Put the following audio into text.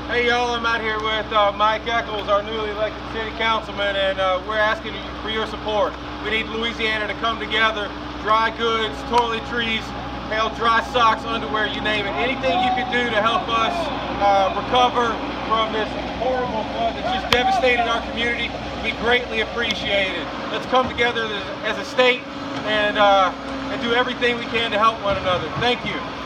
Hey y'all, I'm out here with Mike Eccles, our newly elected city councilman, and we're asking for your support. We need Louisiana to come together, dry goods, toiletries, hell, dry socks, underwear, you name it. Anything you can do to help us recover from this horrible flood that's just devastated our community would be greatly appreciated. Let's come together as a state and do everything we can to help one another. Thank you.